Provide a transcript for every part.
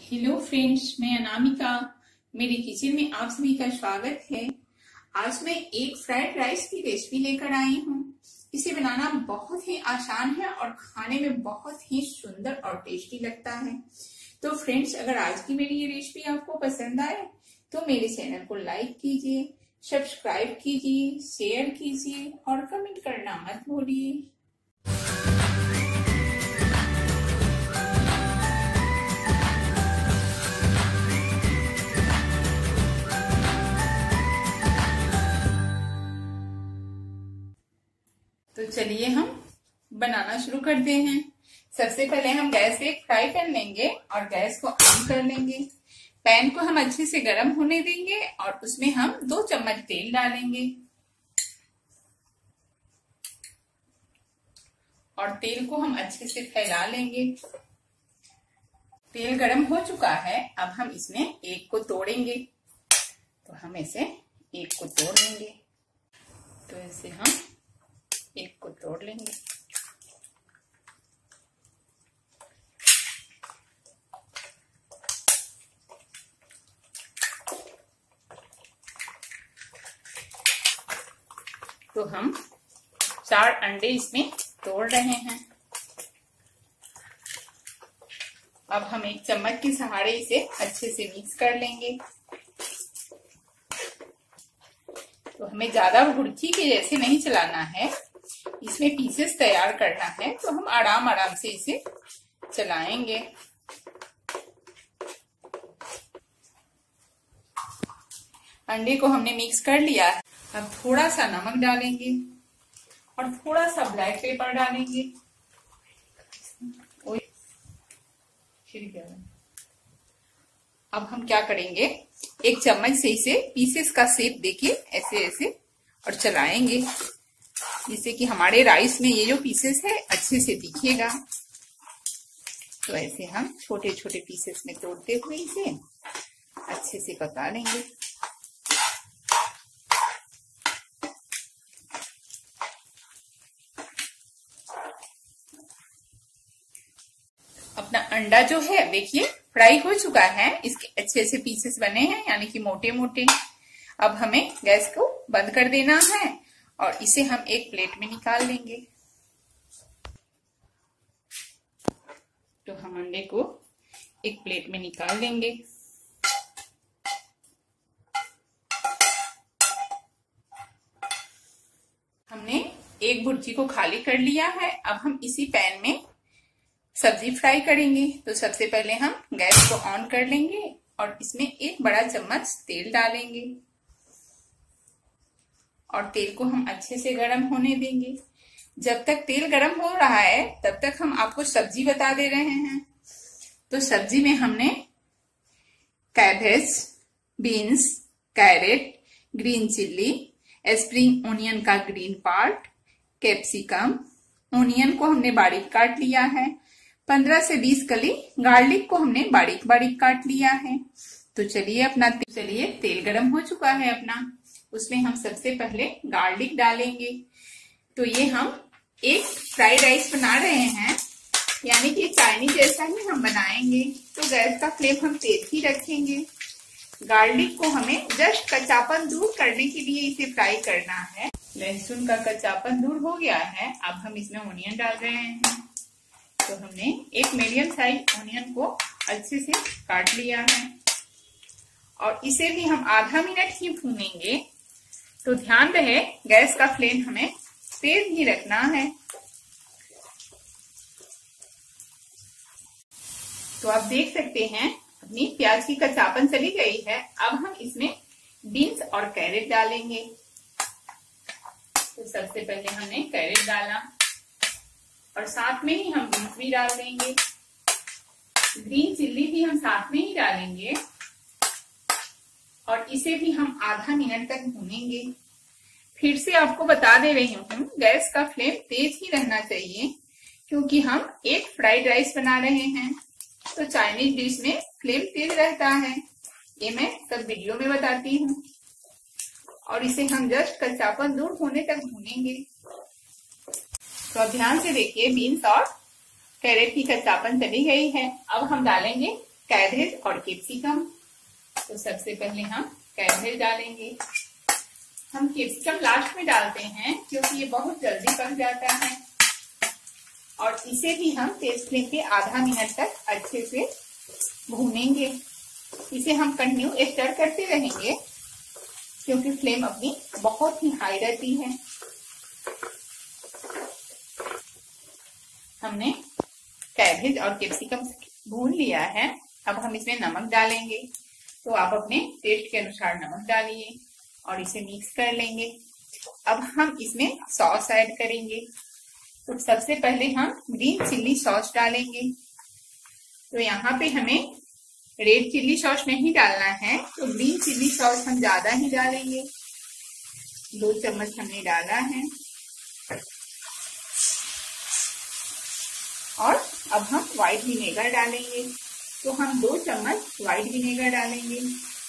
Hello friends, मैं अनामिका। मेरे kitchen में आप सभी का स्वागत है। आज मैं एक फ्राइड राइस की रेसिपी लेकर आई हूँ। इसे बनाना बहुत ही आसान है और खाने में बहुत ही सुंदर और टेस्टी लगता है। तो फ्रेंड्स, अगर आज की मेरी ये रेसिपी आपको पसंद आए तो मेरे चैनल को लाइक कीजिए, सब्सक्राइब कीजिए, शेयर कीजिए और कमेंट करना मत भूलिए। तो चलिए हम बनाना शुरू करते हैं। सबसे पहले हम गैस पे एक फ्राई पैन लेंगे और गैस को ऑन कर लेंगे। पैन को हम अच्छे से गर्म होने देंगे और उसमें हम 2 चम्मच तेल डालेंगे और तेल को हम अच्छे से फैला लेंगे। तेल गर्म हो चुका है। अब हम इसमें एक को तोड़ेंगे। तो हम ऐसे एक को तोड़ लेंगे। तो ऐसे हम एक को तोड़ लेंगे। तो हम 4 अंडे इसमें तोड़ रहे हैं। अब हम एक चम्मच के सहारे इसे अच्छे से मिक्स कर लेंगे। तो हमें ज्यादा भुर्जी के जैसे नहीं चलाना है, इसमें पीसेस तैयार करना है। तो हम आराम आराम से इसे चलाएंगे। अंडे को हमने मिक्स कर लिया है। अब थोड़ा सा नमक डालेंगे और थोड़ा सा ब्लैक पेपर डालेंगे। अब हम क्या करेंगे, एक चम्मच से इसे पीसेस का शेप देके ऐसे ऐसे और चलाएंगे, जिससे कि हमारे राइस में ये जो पीसेस है अच्छे से दिखेगा। तो ऐसे हम छोटे छोटे पीसेस में तोड़ते हुए इसे अच्छे से पका लेंगे। अपना अंडा जो है देखिए फ्राई हो चुका है। इसके अच्छे से पीसेस बने हैं, यानी कि मोटे मोटे। अब हमें गैस को बंद कर देना है और इसे हम एक प्लेट में निकाल लेंगे। तो हम अंडे को एक प्लेट में निकाल लेंगे। हमने एक भुर्जी को खाली कर लिया है। अब हम इसी पैन में सब्जी फ्राई करेंगे। तो सबसे पहले हम गैस को ऑन कर लेंगे और इसमें एक बड़ा चम्मच तेल डालेंगे और तेल को हम अच्छे से गर्म होने देंगे। जब तक तेल गर्म हो रहा है तब तक हम आपको सब्जी बता दे रहे हैं। तो सब्जी में हमने cabbage, beans, carrot, green chilli, spring onion का ग्रीन पार्ट, कैप्सिकम, ओनियन को हमने बारीक काट लिया है। 15 से 20 कली गार्लिक को हमने बारीक बारीक काट लिया है। तो चलिए तेल गरम हो चुका है अपना, उसमें हम सबसे पहले गार्लिक डालेंगे। तो ये हम एक फ्राइड राइस बना रहे हैं, यानी कि चाइनीज जैसा ही हम बनाएंगे। तो गैस का फ्लेम हम तेज ही रखेंगे। गार्लिक को हमें जस्ट कच्चापन दूर करने के लिए इसे फ्राई करना है। लहसुन का कच्चापन दूर हो गया है। अब हम इसमें ओनियन डाल रहे हैं। तो हमने एक मीडियम साइज ओनियन को अच्छे से काट लिया है और इसे भी हम आधा मिनट ही भूनेंगे। तो ध्यान रहे गैस का फ्लेम हमें तेज ही रखना है। तो आप देख सकते हैं अपनी प्याज की कच्चापन चली गई है। अब हम इसमें बीन्स और कैरेट डालेंगे। तो सबसे पहले हमने कैरेट डाला और साथ में ही हम बीन्स भी डाल देंगे। ग्रीन चिल्ली भी हम साथ में ही डालेंगे और इसे भी हम आधा मिनट तक भूनेंगे। फिर से आपको बता दे रही हूँ, गैस का फ्लेम तेज ही रहना चाहिए, क्योंकि हम एक फ्राइड राइस बना रहे हैं। तो चाइनीज डिश में फ्लेम तेज रहता है, ये मैं सब वीडियो में बताती हूँ। और इसे हम जस्ट कच्चापन दूर होने तक भूनेंगे। तो अब ध्यान से देखिए, बीन्स और कैरेट की कच्चापन चली गई है। अब हम डालेंगे कैबेज और कैप्सिकम। तो सबसे पहले हम कैबेज डालेंगे। हम कैप्सिकम लास्ट में डालते हैं क्योंकि ये बहुत जल्दी पक जाता है। और इसे भी हम तेज फ्लेम पे आधा मिनट तक अच्छे से भूनेंगे। इसे हम कंटिन्यू स्टर करते रहेंगे क्योंकि फ्लेम अपनी बहुत ही हाई रहती है। हमने कैबेज और कैप्सिकम भून लिया है। अब हम इसमें नमक डालेंगे। तो आप अपने टेस्ट के अनुसार नमक डालिए और इसे मिक्स कर लेंगे। अब हम इसमें सॉस ऐड करेंगे। तो सबसे पहले हम ग्रीन चिल्ली सॉस डालेंगे। तो यहाँ पे हमें रेड चिल्ली सॉस नहीं डालना है, तो ग्रीन चिल्ली सॉस हम ज्यादा ही डालेंगे। 2 चम्मच हमने डाला है। और अब हम व्हाइट विनेगर डालेंगे। तो हम 2 चम्मच व्हाइट विनेगर डालेंगे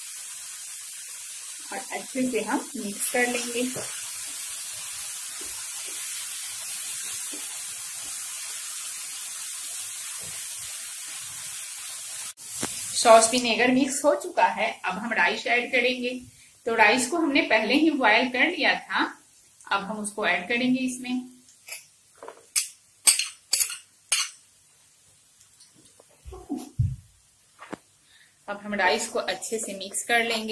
और अच्छे से हम मिक्स कर लेंगे। सॉस विनेगर मिक्स हो चुका है। अब हम राइस ऐड करेंगे। तो राइस को हमने पहले ही बॉयल कर लिया था। अब हम उसको ऐड करेंगे इसमें। अब हम राइस को अच्छे से मिक्स कर लेंगे।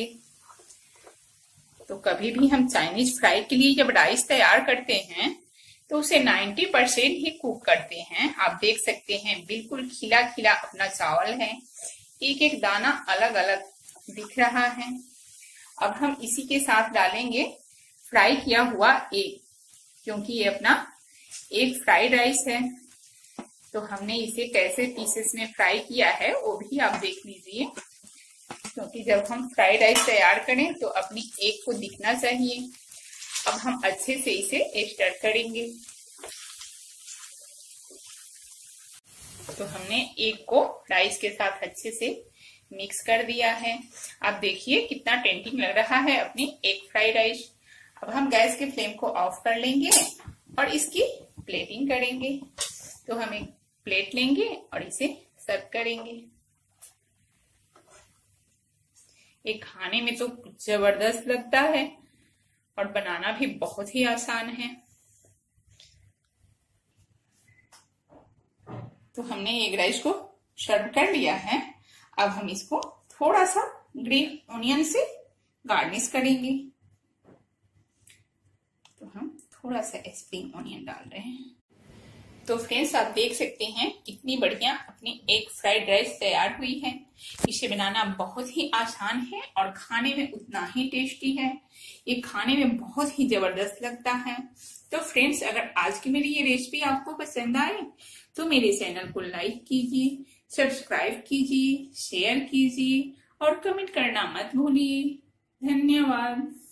तो कभी भी हम चाइनीज फ्राई के लिए जब राइस तैयार करते हैं तो उसे 90% ही कुक करते हैं। आप देख सकते हैं बिल्कुल खिला खिला अपना चावल है। एक एक दाना अलग अलग दिख रहा है। अब हम इसी के साथ डालेंगे फ्राई किया हुआ एग, क्योंकि ये अपना एग फ्राइड राइस है। तो हमने इसे कैसे पीसेस में फ्राई किया है वो भी आप देख लीजिए, क्योंकि जब हम फ्राइड राइस तैयार करें तो अपनी एग को दिखना चाहिए। अब हम अच्छे से इसे स्टर करेंगे। तो हमने एग को राइस के साथ अच्छे से मिक्स कर दिया है। आप देखिए कितना टेम्पटिंग लग रहा है अपनी एग फ्राइड राइस। अब हम गैस के फ्लेम को ऑफ कर लेंगे और इसकी प्लेटिंग करेंगे। तो हम एक प्लेट लेंगे और इसे सर्व करेंगे। ये खाने में तो जबरदस्त लगता है और बनाना भी बहुत ही आसान है। तो हमने एग राइस को सर्व कर लिया है। अब हम इसको थोड़ा सा ग्रीन ऑनियन से गार्निश करेंगे। तो हम थोड़ा सा स्प्रिंग ऑनियन डाल रहे हैं। तो फ्रेंड्स आप देख सकते हैं कितनी बढ़िया अपनी एग फ्राइड राइस तैयार हुई है। इसे बनाना बहुत ही आसान है और खाने में उतना ही टेस्टी है। ये खाने में बहुत ही जबरदस्त लगता है। तो फ्रेंड्स अगर आज की मेरी ये रेसिपी आपको पसंद आए तो मेरे चैनल को लाइक कीजिए, सब्सक्राइब कीजिए, शेयर कीजिए और कमेंट करना मत भूलिए। धन्यवाद।